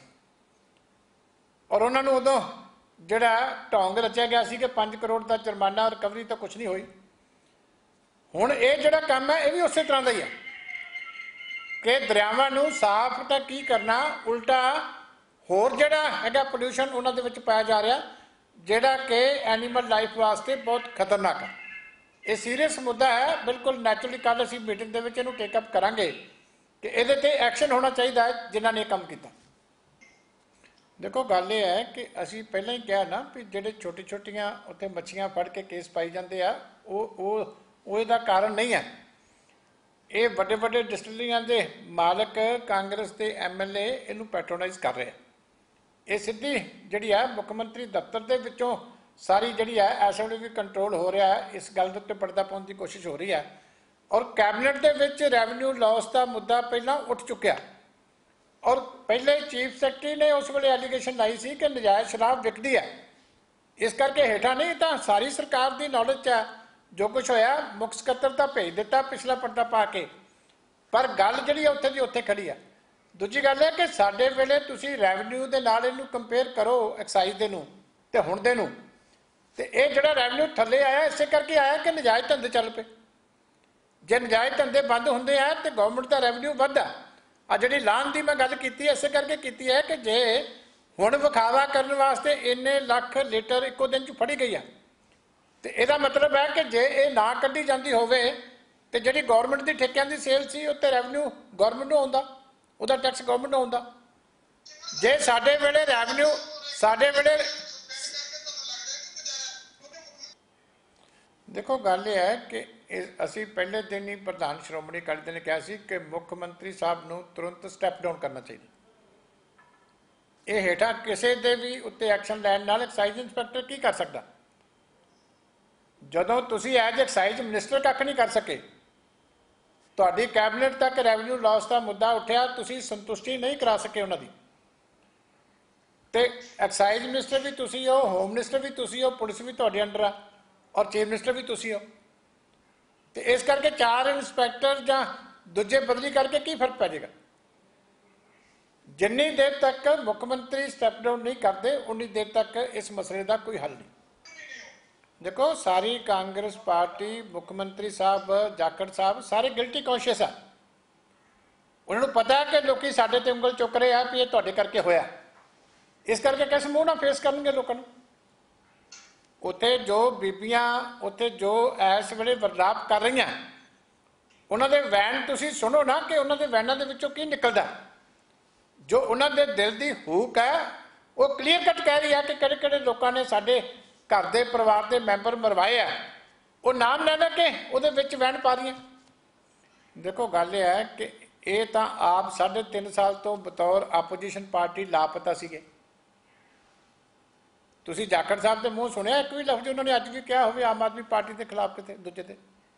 ਔਰ ਉਹਨਾਂ ਨੂੰ ਉਦੋਂ ਜਿਹੜਾ ਢੋਂਗ ਰਚਿਆ ਗਿਆ ਸੀ ਕਿ 5 ਕਰੋੜ ਦਾ ਜੁਰਮਾਨਾ, ਰਿਕਵਰੀ ਤਾਂ ਕੁਛ ਨਹੀਂ ਹੋਈ। ਹੁਣ ਇਹ ਜਿਹੜਾ ਕੰਮ ਹੈ ਇਹ ਵੀ ਉਸੇ ਤਰ੍ਹਾਂ ਦਾ ਹੀ ਹੈ ਕਿ ਦਰਿਆਵਾਂ ਨੂੰ ਸਾਫ਼ ਤਾਂ ਕੀ ਕਰਨਾ, ਉਲਟਾ ਹੋਰ ਜਿਹੜਾ ਹੈਗਾ ਪੋਲਿਊਸ਼ਨ ਉਹਨਾਂ ਦੇ ਵਿੱਚ ਪਾਇਆ ਜਾ ਰਿਹਾ ਜਿਹੜਾ ਕਿ ਐਨੀਮਲ ਲਾਈਫ ਵਾਸਤੇ ਬਹੁਤ ਖਤਰਨਾਕ ਹੈ। ਇਹ ਸੀਰੀਅਸ ਮੁੱਦਾ ਹੈ। ਬਿਲਕੁਲ ਨੈਚੁਰਲੀ ਕੱਲ੍ਹ ਅਸੀਂ ਮੀਟਿੰਗ ਦੇ ਵਿੱਚ ਇਹਨੂੰ ਟੇਕਅਪ ਕਰਾਂਗੇ ਕਿ ਇਹਦੇ 'ਤੇ ਐਕਸ਼ਨ ਹੋਣਾ ਚਾਹੀਦਾ ਹੈ ਜਿਨ੍ਹਾਂ ਨੇ ਇਹ ਕੰਮ ਕੀਤਾ। ਦੇਖੋ, ਗੱਲ ਇਹ ਹੈ ਕਿ ਅਸੀਂ ਪਹਿਲਾਂ ਹੀ ਕਿਹਾ ਨਾ ਵੀ ਜਿਹੜੇ ਛੋਟੀਆਂ ਉੱਥੇ ਮੱਛੀਆਂ ਫੜ ਕੇ ਕੇਸ ਪਾਈ ਜਾਂਦੇ ਆ ਉਹ ਇਹਦਾ ਕਾਰਨ ਨਹੀਂ ਹੈ। ਇਹ ਵੱਡੇ ਡਿਸਟਿਲਰੀਆਂ ਦੇ ਮਾਲਕ ਕਾਂਗਰਸ ਦੇ MLA ਇਹਨੂੰ ਪੈਟਰੋਨਾਈਜ਼ ਕਰ ਰਹੇ ਆ। ਇਹ ਸਿੱਧੀ ਜਿਹੜੀ ਹੈ ਮੁੱਖ ਮੰਤਰੀ ਦਫ਼ਤਰ ਦੇ ਵਿੱਚੋਂ ਸਾਰੀ ਜਿਹੜੀ ਹੈ ਇਸ ਵੇਲੇ ਵੀ ਕੰਟਰੋਲ ਹੋ ਰਿਹਾ ਹੈ। ਇਸ ਗੱਲ ਦੇ ਉੱਤੇ ਪਰਦਾ ਪਾਉਣ ਦੀ ਕੋਸ਼ਿਸ਼ ਹੋ ਰਹੀ ਹੈ ਔਰ ਕੈਬਨਿਟ ਦੇ ਵਿੱਚ ਰੈਵਨਿਊ ਲਾਸ ਦਾ ਮੁੱਦਾ ਪਹਿਲਾਂ ਉੱਠ ਚੁੱਕਿਆ ਔਰ ਪਹਿਲੇ ਚੀਫ ਸੈਕਟਰੀ ਨੇ ਉਸ ਵੇਲੇ ਐਲੀਗੇਸ਼ਨ ਲਾਈ ਸੀ ਕਿ ਨਜਾਇਜ਼ ਸ਼ਰਾਬ ਵਿਕਦੀ ਹੈ। ਇਸ ਕਰਕੇ ਹੇਠਾਂ ਨਹੀਂ ਤਾਂ ਸਾਰੀ ਸਰਕਾਰ ਦੀ ਨੌਲੇਜ 'ਚ ਹੈ ਜੋ ਕੁਛ ਹੋਇਆ। ਮੁੱਖ ਸਕੱਤਰ ਤਾਂ ਭੇਜ ਦਿੱਤਾ ਪਿਛਲਾ ਪਰਦਾ ਪਾ ਕੇ, ਪਰ ਗੱਲ ਜਿਹੜੀ ਉੱਥੇ ਦੀ ਉੱਥੇ ਖੜੀ ਆ। ਦੂਜੀ ਗੱਲ ਹੈ ਕਿ ਸਾਡੇ ਵੇਲੇ ਤੁਸੀਂ ਰੈਵਨਿਊ ਦੇ ਨਾਲ ਇਹਨੂੰ ਕੰਪੇਅਰ ਕਰੋ ਐਕਸਾਈਜ਼ ਦੇ ਨੂੰ ਤੇ ਹੁਣ ਦੇ ਨੂੰ, ਤੇ ਇਹ ਜਿਹੜਾ ਰੈਵਨਿਊ ਥੱਲੇ ਆਇਆ ਇਸੇ ਕਰਕੇ ਆਇਆ ਕਿ ਨਜਾਇਜ਼ ਧੰਦੇ ਚੱਲ ਪਏ। ਜੇ ਨਜਾਇਜ਼ ਧੰਦੇ ਬੰਦ ਹੁੰਦੇ ਆ ਤੇ ਗਵਰਨਮੈਂਟ ਦਾ ਰੈਵਨਿਊ ਵੱਧਦਾ। ਆ ਜਿਹੜੀ ਲਾਹਨ ਦੀ ਮੈਂ ਗੱਲ ਕੀਤੀ ਇਸੇ ਕਰਕੇ ਕੀਤੀ ਹੈ ਕਿ ਜੇ ਹੁਣ ਵਿਖਾਵਾ ਕਰਨ ਵਾਸਤੇ ਇੰਨੇ ਲੱਖ ਲੀਟਰ ਇੱਕੋ ਦਿਨ 'ਚ ਫੜੀ ਗਈ ਆ ਤੇ ਇਹਦਾ ਮਤਲਬ ਹੈ ਕਿ ਜੇ ਇਹ ਨਾ ਕੱਢੀ ਜਾਂਦੀ ਹੋਵੇ ਤੇ ਜਿਹੜੀ ਗਵਰਨਮੈਂਟ ਦੀ ਠੇਕਿਆਂ ਦੀ ਸੇਲ ਸੀ ਉੱਤੇ ਰੈਵਨਿਊ ਗਵਰਨਮੈਂਟ ਨੂੰ ਆਉਂਦਾ, ਉਹਦਾ ਟੈਕਸ ਗਵਰਨਮੈਂਟ ਨੂੰ ਆਉਂਦਾ। ਜੇ ਸਾਡੇ ਵੇਲੇ ਰੈਵਨਿਊ ਦੇਖੋ, ਗੱਲ ਇਹ ਹੈ ਕਿ ਅਸੀਂ ਪਹਿਲੇ ਦਿਨ ਹੀ ਪ੍ਰਧਾਨ ਸ਼੍ਰੋਮਣੀ ਅਕਾਲੀ ਦਲ ਨੇ ਕਿਹਾ ਸੀ ਕਿ ਮੁੱਖ ਮੰਤਰੀ ਸਾਹਿਬ ਨੂੰ ਤੁਰੰਤ ਸਟੈਪ ਡਾਊਨ ਕਰਨਾ ਚਾਹੀਦਾ। ਇਹ ਹੇਠਾਂ ਕਿਸੇ ਦੇ ਵੀ ਉੱਤੇ ਐਕਸ਼ਨ ਲੈਣ ਨਾਲ ਐਕਸਾਈਜ਼ ਇੰਸਪੈਕਟਰ ਕੀ ਕਰ ਸਕਦਾ? ਜਦੋਂ ਤੁਸੀਂ ਐਜ਼ ਐਕਸਾਈਜ਼ ਮਿਨਿਸਟਰ ਕੱਖ ਨਹੀਂ ਕਰ ਸਕੇ, ਤੁਹਾਡੀ ਕੈਬਨਿਟ ਤੱਕ ਰੈਵਨਿਊ ਲਾਸ ਦਾ ਮੁੱਦਾ ਉੱਠਿਆ, ਤੁਸੀਂ ਸੰਤੁਸ਼ਟੀ ਨਹੀਂ ਕਰਾ ਸਕੇ ਉਹਨਾਂ ਦੀ, ਤੇ ਐਕਸਾਈਜ਼ ਮਿਨਿਸਟਰ ਵੀ ਤੁਸੀਂ ਹੋ, ਹੋਮ ਮਿਨਿਸਟਰ ਵੀ ਤੁਸੀਂ ਹੋ, ਪੁਲਿਸ ਵੀ ਤੁਹਾਡੇ ਅੰਡਰ ਆ ਔਰ ਚੀਫ ਮਿਨਿਸਟਰ ਵੀ ਤੁਸੀਂ ਹੋ। ਤੇ ਇਸ ਕਰਕੇ 4 ਇੰਸਪੈਕਟਰ ਜਾਂ ਦੂਜੇ ਬਦਲੀ ਕਰਕੇ ਕੀ ਫਰਕ ਪੈ ਜਾਏਗਾ? ਜਿੰਨੀ ਦੇਰ ਤੱਕ ਮੁੱਖ ਮੰਤਰੀ ਸਟੈਪ ਡਾਊਨ ਨਹੀਂ ਕਰਦੇ ਉਨੀ ਦੇਰ ਤੱਕ ਇਸ ਮਸਲੇ ਦਾ ਕੋਈ ਹੱਲ ਨਹੀਂ। ਦੇਖੋ, ਸਾਰੀ ਕਾਂਗਰਸ ਪਾਰਟੀ, ਮੁੱਖ ਮੰਤਰੀ ਸਾਹਿਬ, ਜਾਖੜ ਸਾਹਿਬ ਸਾਰੇ ਗਿਲਟੀ ਕੌਂਸ਼ੀਅਸ ਆ। ਉਹਨਾਂ ਨੂੰ ਪਤਾ ਹੈ ਕਿ ਲੋਕੀ ਸਾਡੇ ਤੇ ਉਂਗਲ ਚੁੱਕ ਰਹੇ ਆ ਵੀ ਇਹ ਤੁਹਾਡੇ ਕਰਕੇ ਹੋਇਆ। ਇਸ ਕਰਕੇ ਕਿਸ ਮੂੰਹ ਨਾਲ ਫੇਸ ਕਰਨਗੇ ਲੋਕਾਂ ਨੂੰ? ਉੱਥੇ ਜੋ ਬੀਬੀਆਂ ਉੱਥੇ ਜੋ ਇਸ ਵੇਲੇ ਵਰਤਾਪ ਕਰ ਰਹੀਆਂ ਉਹਨਾਂ ਦੇ ਵੈਨ ਤੁਸੀਂ ਸੁਣੋ ਨਾ ਕਿ ਉਹਨਾਂ ਦੇ ਵੈਨਾਂ ਦੇ ਵਿੱਚੋਂ ਕੀ ਨਿਕਲਦਾ। ਜੋ ਉਹਨਾਂ ਦੇ ਦਿਲ ਦੀ ਹੂਕ ਹੈ ਉਹ ਕਲੀਅਰ ਕੱਟ ਕਹਿ ਰਹੀ ਹੈ ਕਿ ਕਿਹੜੇ ਕਿਹੜੇ ਲੋਕਾਂ ਨੇ ਸਾਡੇ ਘਰ ਦੇ ਪਰਿਵਾਰ ਦੇ ਮੈਂਬਰ ਮਰਵਾਏ ਆ, ਉਹ ਨਾਮ ਲੈ ਲੈ ਕੇ ਉਹਦੇ ਵਿੱਚ ਵੈਨ ਪਾ ਰਹੀਆਂ। ਦੇਖੋ, ਗੱਲ ਇਹ ਹੈ ਕਿ ਇਹ ਤਾਂ ਆਪ 3.5 ਸਾਲ ਤੋਂ ਬਤੌਰ ਆਪੋਜੀਸ਼ਨ ਪਾਰਟੀ ਲਾਪਤਾ ਸੀਗੇ। ਤੁਸੀਂ ਜਾਖੜ ਸਾਹਿਬ ਦੇ ਮੂੰਹ ਸੁਣਿਆ ਇੱਕ ਵੀ ਲਫ਼ਜ਼ ਉਹਨਾਂ ਨੇ ਅੱਜ ਵੀ ਕਿਹਾ ਹੋਵੇ ਆਮ ਆਦਮੀ ਪਾਰਟੀ ਦੇ ਖਿਲਾਫ ਕਿਤੇ ਦੂਜੇ ਤੇ?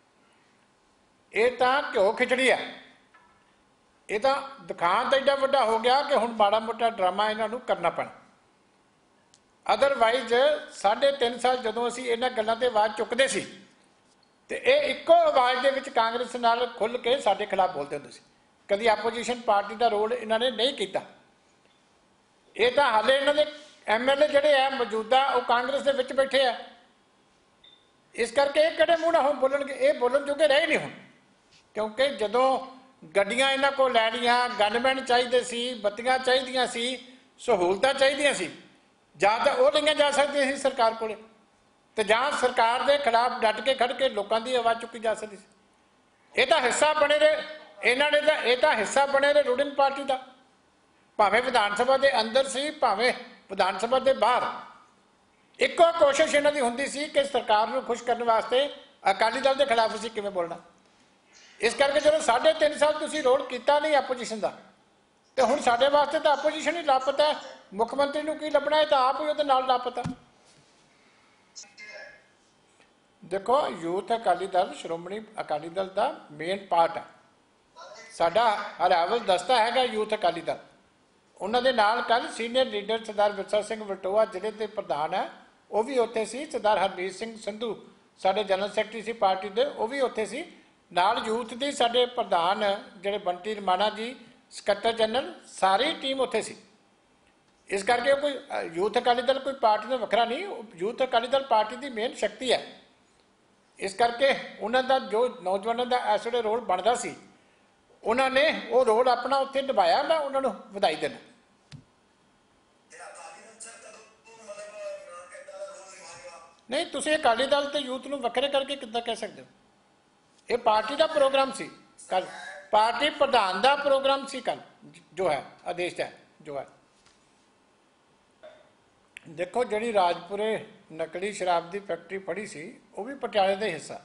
ਇਹ ਤਾਂ ਘਿਓ ਖਿਚੜੀ ਆ। ਇਹ ਤਾਂ ਦਿਖਾਣ ਤਾਂ ਏਡਾ ਵੱਡਾ ਹੋ ਗਿਆ ਕਿ ਹੁਣ ਮਾੜਾ ਮੋਟਾ ਡਰਾਮਾ ਇਹਨਾਂ ਨੂੰ ਕਰਨਾ ਪੈਣਾ। ਅਦਰਵਾਈਜ਼ 3.5 ਸਾਲ ਜਦੋਂ ਅਸੀਂ ਇਹਨਾਂ ਗੱਲਾਂ ਤੇ ਆਵਾਜ਼ ਚੁੱਕਦੇ ਸੀ ਤੇ ਇਹ ਇੱਕੋ ਆਵਾਜ਼ ਦੇ ਵਿੱਚ ਕਾਂਗਰਸ ਨਾਲ ਖੁੱਲ੍ਹ ਕੇ ਸਾਡੇ ਖਿਲਾਫ ਬੋਲਦੇ ਹੁੰਦੇ ਸੀ। ਕਦੀ ਆਪੋਜੀਸ਼ਨ ਪਾਰਟੀ ਦਾ ਰੋਲ ਇਹਨਾਂ ਨੇ ਨਹੀਂ ਕੀਤਾ। ਇਹ ਤਾਂ ਹਾਲੇ ਇਹਨਾਂ ਦੇ MLA ਜਿਹੜੇ ਆ ਮੌਜੂਦਾ ਉਹ ਕਾਂਗਰਸ ਦੇ ਵਿੱਚ ਬੈਠੇ ਆ। ਇਸ ਕਰਕੇ ਇਹ ਕਿਹੜੇ ਮੂੰਹ ਨਾਲ ਹੁਣ ਬੋਲਣਗੇ? ਇਹ ਬੋਲਣ ਜੋਗੇ ਰਹੇ ਨਹੀਂ ਹੁਣ, ਕਿਉਂਕਿ ਜਦੋਂ ਗੱਡੀਆਂ ਇਹਨਾਂ ਕੋਲ ਲੈਣੀਆਂ, ਗਨਮੈਨ ਚਾਹੀਦੇ ਸੀ, ਬੱਤੀਆਂ ਚਾਹੀਦੀਆਂ ਸੀ, ਸਹੂਲਤਾਂ ਚਾਹੀਦੀਆਂ ਸੀ, ਜਾਂ ਤਾਂ ਉਹ ਲਈਆਂ ਜਾ ਸਕਦੀਆਂ ਸੀ ਸਰਕਾਰ ਕੋਲੇ ਤੇ ਜਾਂ ਸਰਕਾਰ ਦੇ ਖਿਲਾਫ ਡਟ ਕੇ ਖੜ ਕੇ ਲੋਕਾਂ ਦੀ ਆਵਾਜ਼ ਚੁੱਕੀ ਜਾ ਸਕਦੀ ਸੀ। ਇਹ ਤਾਂ ਹਿੱਸਾ ਬਣੇ ਰਹੇ, ਇਹਨਾਂ ਨੇ ਤਾਂ ਇਹ ਤਾਂ ਹਿੱਸਾ ਬਣੇ ਰਹੇ ਰੂਲਿੰਗ ਪਾਰਟੀ ਦਾ, ਭਾਵੇਂ ਵਿਧਾਨ ਸਭਾ ਦੇ ਅੰਦਰ ਸੀ ਭਾਵੇਂ ਵਿਧਾਨ ਸਭਾ ਦੇ ਬਾਹਰ। ਇੱਕੋ ਕੋਸ਼ਿਸ਼ ਇਹਨਾਂ ਦੀ ਹੁੰਦੀ ਸੀ ਕਿ ਸਰਕਾਰ ਨੂੰ ਖੁਸ਼ ਕਰਨ ਵਾਸਤੇ ਅਕਾਲੀ ਦਲ ਦੇ ਖਿਲਾਫ ਅਸੀਂ ਕਿਵੇਂ ਬੋਲਣਾ। ਇਸ ਕਰਕੇ ਜਦੋਂ 3.5 ਸਾਲ ਤੁਸੀਂ ਰੋਲ ਕੀਤਾ ਨਹੀਂ ਆਪੋਜੀਸ਼ਨ ਦਾ, ਤੇ ਹੁਣ ਸਾਡੇ ਵਾਸਤੇ ਤਾਂ ਆਪੋਜੀਸ਼ਨ ਹੀ ਲਾਪਤਾ ਹੈ। ਮੁੱਖ ਮੰਤਰੀ ਨੂੰ ਕੀ ਲੱਭਣਾ, ਹੈ ਤਾਂ ਆਪ ਹੀ ਉਹਦੇ ਨਾਲ ਲਾਪਤਾ। ਦੇਖੋ, ਯੂਥ ਅਕਾਲੀ ਦਲ ਸ਼੍ਰੋਮਣੀ ਅਕਾਲੀ ਦਲ ਦਾ ਮੇਨ ਪਾਰਟ ਹੈ। ਸਾਡਾ ਹਰਿਆਵਲ ਦਸਤਾ ਹੈਗਾ ਯੂਥ ਅਕਾਲੀ ਦਲ। ਉਹਨਾਂ ਦੇ ਨਾਲ ਕੱਲ ਸੀਨੀਅਰ ਲੀਡਰ ਸਰਦਾਰ ਵਿਰਸਾ ਸਿੰਘ ਵਲਟੋਆ ਜਿਹੜੇ ਦੇ ਪ੍ਰਧਾਨ ਹੈ ਉਹ ਵੀ ਉੱਥੇ ਸੀ, ਸਰਦਾਰ ਹਰਮੀਤ ਸਿੰਘ ਸੰਧੂ ਸਾਡੇ ਜਨਰਲ ਸੈਕਟਰੀ ਸੀ ਪਾਰਟੀ ਦੇ, ਉਹ ਵੀ ਉੱਥੇ ਸੀ। ਨਾਲ ਯੂਥ ਦੀ ਸਾਡੇ ਪ੍ਰਧਾਨ ਜਿਹੜੇ ਬੰਟੀ ਰਮਾਣਾ ਜੀ ਸਕੱਤਰ ਜਨਰਲ, ਸਾਰੀ ਟੀਮ ਉੱਥੇ ਸੀ। ਇਸ ਕਰਕੇ ਕੋਈ ਯੂਥ ਅਕਾਲੀ ਦਲ ਕੋਈ ਪਾਰਟੀ ਦਾ ਵੱਖਰਾ ਨਹੀਂ, ਯੂਥ ਅਕਾਲੀ ਦਲ ਪਾਰਟੀ ਦੀ ਮੇਨ ਸ਼ਕਤੀ ਹੈ। ਇਸ ਕਰਕੇ ਉਹਨਾਂ ਦਾ ਜੋ ਨੌਜਵਾਨਾਂ ਦਾ ਇਸ ਵੇਲੇ ਰੋਲ ਬਣਦਾ ਸੀ, ਉਹਨਾਂ ਨੇ ਉਹ ਰੋਲ ਆਪਣਾ ਉੱਥੇ ਨਿਭਾਇਆ। ਮੈਂ ਉਹਨਾਂ ਨੂੰ ਵਧਾਈ ਦੇਣਾ। ਨਹੀਂ, ਤੁਸੀਂ ਅਕਾਲੀ ਦਲ ਤੇ ਯੂਥ ਨੂੰ ਵੱਖਰੇ ਕਰਕੇ ਕਿੱਦਾਂ ਕਹਿ ਸਕਦੇ ਹੋ? ਇਹ ਪਾਰਟੀ ਦਾ ਪ੍ਰੋਗਰਾਮ ਸੀ ਕੱਲ, ਪਾਰਟੀ ਪ੍ਰਧਾਨ ਦਾ ਪ੍ਰੋਗਰਾਮ ਸੀ ਕੱਲ, ਜੋ ਹੈ ਆਦੇਸ਼ ਹੈ ਜੋ ਹੈ। ਦੇਖੋ, ਜਿਹੜੀ ਰਾਜਪੁਰੇ ਨਕਲੀ ਸ਼ਰਾਬ ਦੀ ਫੈਕਟਰੀ ਫੜੀ ਸੀ ਉਹ ਵੀ ਪਟਿਆਲੇ ਦਾ ਹਿੱਸਾ।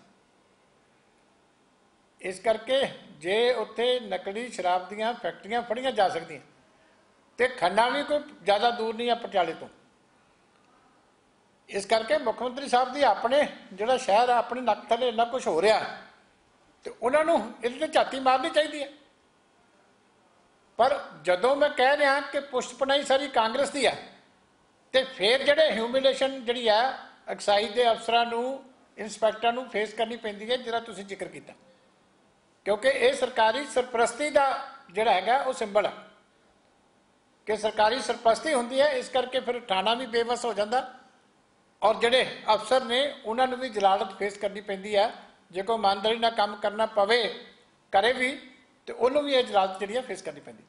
ਇਸ ਕਰਕੇ ਜੇ ਉੱਥੇ ਨਕਲੀ ਸ਼ਰਾਬ ਦੀਆਂ ਫੈਕਟਰੀਆਂ ਫੜੀਆਂ ਜਾ ਸਕਦੀਆਂ ਤੇ ਖੰਨਾ ਵੀ ਕੋਈ ਜ਼ਿਆਦਾ ਦੂਰ ਨਹੀਂ ਆ ਪਟਿਆਲੇ ਤੋਂ। ਇਸ ਕਰਕੇ ਮੁੱਖ ਮੰਤਰੀ ਸਾਹਿਬ ਦੀ ਆਪਣੇ ਜਿਹੜਾ ਸ਼ਹਿਰ ਆ, ਆਪਣੇ ਨੱਕ ਥੱਲੇ ਇੰਨਾ ਕੁਛ ਹੋ ਰਿਹਾ ਤੇ ਉਹਨਾਂ ਨੂੰ ਇਹਦੇ ਤੇ ਝਾਤੀ ਮਾਰਨੀ ਚਾਹੀਦੀ ਹੈ। ਪਰ ਜਦੋਂ ਮੈਂ ਕਹਿ ਰਿਹਾ ਕਿ ਪੁਸ਼ਤਪਨਾਈ ਸਾਰੀ ਕਾਂਗਰਸ ਦੀ ਹੈ, ਤੇ ਫਿਰ ਜਿਹੜੇ ਹਿਊਮਿਲੇਸ਼ਨ ਜਿਹੜੀ ਹੈ ਐਕਸਾਈਜ਼ ਦੇ ਅਫਸਰਾਂ ਨੂੰ, ਇੰਸਪੈਕਟਰਾਂ ਨੂੰ ਫੇਸ ਕਰਨੀ ਪੈਂਦੀ ਹੈ, ਜਿਹੜਾ ਤੁਸੀਂ ਜ਼ਿਕਰ ਕੀਤਾ, ਕਿਉਂਕਿ ਇਹ ਸਰਕਾਰੀ ਸਰਪ੍ਰਸਤੀ ਦਾ ਜਿਹੜਾ ਹੈਗਾ ਉਹ ਸਿੰਬਲ ਹੈ ਕਿ ਸਰਕਾਰੀ ਸਰਪ੍ਰਸਤੀ ਹੁੰਦੀ ਹੈ। ਇਸ ਕਰਕੇ ਫਿਰ ਥਾਣਾ ਵੀ ਬੇਵਸ ਹੋ ਜਾਂਦਾ, ਔਰ ਜਿਹੜੇ ਅਫਸਰ ਨੇ ਉਹਨਾਂ ਨੂੰ ਵੀ ਜਲਾਲਤ ਫੇਸ ਕਰਨੀ ਪੈਂਦੀ ਹੈ। ਜੇ ਕੋਈ ਇਮਾਨਦਾਰੀ ਨਾਲ ਕੰਮ ਕਰਨਾ ਪਵੇ, ਕਰੇ ਵੀ, ਤੇ ਉਹਨੂੰ ਵੀ ਇਹ ਜਲਾਲਤ ਜਿਹੜੀ ਹੈ ਫੇਸ ਕਰਨੀ ਪੈਂਦੀ।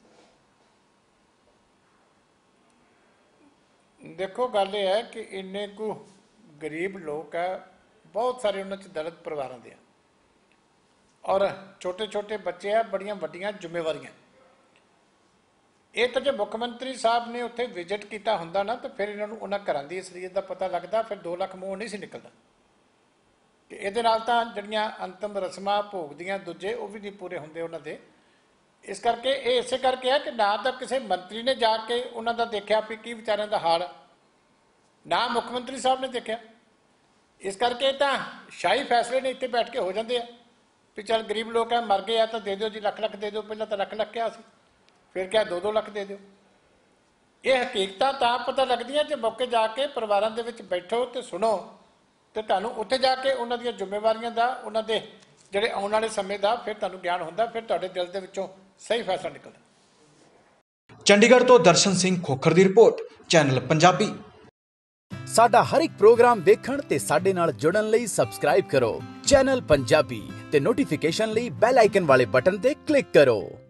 ਦੇਖੋ, ਗੱਲ ਇਹ ਹੈ ਕਿ ਇੰਨੇ ਕੁ ਗਰੀਬ ਲੋਕ ਹੈ, ਬਹੁਤ ਸਾਰੇ ਉਹਨਾਂ 'ਚ ਦਲਿਤ ਪਰਿਵਾਰਾਂ ਦੇ ਆ, ਔਰ ਛੋਟੇ ਛੋਟੇ ਬੱਚੇ ਆ, ਬੜੀਆਂ ਵੱਡੀਆਂ ਜ਼ਿੰਮੇਵਾਰੀਆਂ। ਇਹ ਤਾਂ ਜੇ ਮੁੱਖ ਮੰਤਰੀ ਸਾਹਿਬ ਨੇ ਉੱਥੇ ਵਿਜ਼ਿਟ ਕੀਤਾ ਹੁੰਦਾ ਨਾ, ਤਾਂ ਫਿਰ ਇਹਨਾਂ ਨੂੰ ਉਹਨਾਂ ਘਰਾਂ ਦੀ ਅਸਲੀਅਤ ਦਾ ਪਤਾ ਲੱਗਦਾ, ਫਿਰ 2 ਲੱਖ ਮੂੰਹ ਨਹੀਂ ਸੀ ਨਿਕਲਦਾ। ਕਿ ਇਹਦੇ ਨਾਲ ਤਾਂ ਜਿਹੜੀਆਂ ਅੰਤਮ ਰਸਮਾਂ ਭੋਗ ਦੀਆਂ ਦੂਜੇ ਉਹ ਵੀ ਨਹੀਂ ਪੂਰੇ ਹੁੰਦੇ ਉਹਨਾਂ ਦੇ। ਇਸ ਕਰਕੇ ਇਹ ਇਸੇ ਕਰਕੇ ਹੈ ਕਿ ਨਾ ਤਾਂ ਕਿਸੇ ਮੰਤਰੀ ਨੇ ਜਾ ਕੇ ਉਹਨਾਂ ਦਾ ਦੇਖਿਆ ਵੀ ਕੀ ਵਿਚਾਰਿਆਂ ਦਾ ਹਾਲ, ਨਾ ਮੁੱਖ ਮੰਤਰੀ ਸਾਹਿਬ ਨੇ ਦੇਖਿਆ। ਇਸ ਕਰਕੇ ਤਾਂ ਸ਼ਾਹੀ ਫੈਸਲੇ ਨੇ ਇੱਥੇ ਬੈਠ ਕੇ ਹੋ ਜਾਂਦੇ ਆ ਵੀ ਚੱਲ ਗਰੀਬ ਲੋਕ ਆ, ਮਰ ਗਏ ਆ ਤਾਂ ਦੇ ਦਿਓ ਜੀ, ਲੱਖ ਲੱਖ ਦੇ ਦਿਓ। ਪਹਿਲਾਂ ਤਾਂ ਲੱਖ ਲੱਖ ਕਿਹਾ ਸੀ, ਫਿਰ ਕਿਹਾ 2-2 ਲੱਖ ਦੇ ਦਿਓ। ਇਹ ਹਕੀਕਤਾਂ ਤਾਂ ਪਤਾ ਲੱਗਦੀਆਂ ਜੇ ਮੌਕੇ ਜਾ ਕੇ ਪਰਿਵਾਰਾਂ ਦੇ ਵਿੱਚ ਬੈਠੋ ਤੇ ਸੁਣੋ, ਤੇ ਤੁਹਾਨੂੰ ਉੱਥੇ ਜਾ ਕੇ ਉਹਨਾਂ ਦੀਆਂ ਜ਼ਿੰਮੇਵਾਰੀਆਂ ਦਾ, ਉਹਨਾਂ ਦੇ ਜਿਹੜੇ ਆਉਣ ਵਾਲੇ ਸਮੇਂ ਦਾ ਫਿਰ ਤੁਹਾਨੂੰ ਗਿਆਨ ਹੁੰਦਾ, ਫਿਰ ਤੁਹਾਡੇ ਦਿਲ ਦੇ ਵਿੱਚੋਂ ਸਹੀ ਫੈਸਲਾ ਨਿਕਲਦਾ। ਚੰਡੀਗੜ੍ਹ ਤੋਂ ਦਰਸ਼ਨ ਸਿੰਘ ਖੋਖਰ ਦੀ ਰਿਪੋਰਟ, ਚੈਨਲ ਪੰਜਾਬੀ। ਸਾਡਾ ਹਰ ਇੱਕ ਪ੍ਰੋਗਰਾਮ ਦੇਖਣ ਤੇ ਸਾਡੇ ਨਾਲ ਜੁੜਨ ਲਈ ਸਬਸਕ੍ਰਾਈਬ ਕਰੋ ਚੈਨਲ ਪੰਜਾਬੀ ਤੇ ਨੋਟੀਫਿਕੇਸ਼ਨ ਲਈ ਬੈਲ ਆਈਕਨ ਵਾਲੇ ਬਟਨ ਤੇ ਕਲਿੱਕ ਕਰੋ।